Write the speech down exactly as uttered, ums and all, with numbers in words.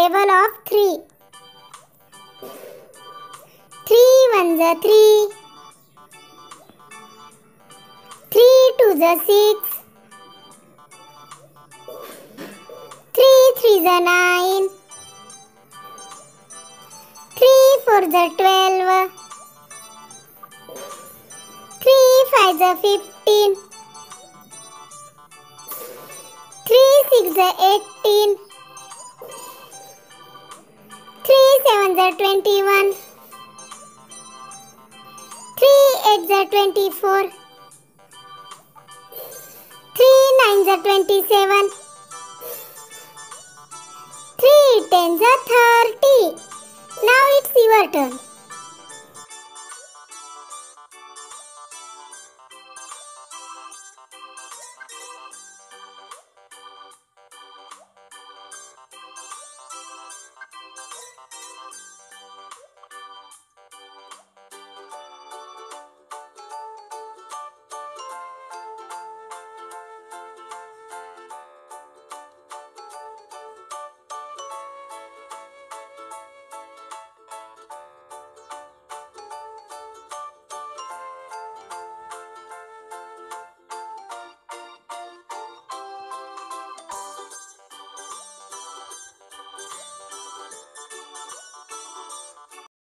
table of three. Three ones are three. Three twos are six. Three threes are nine. Three fours are twelve. Three fives are fifteen. Three sixes are eighteen. Three sevens are twenty-one. Three eights are twenty-four. Three nines are twenty-seven. Three tens are thirty. Now it's your turn.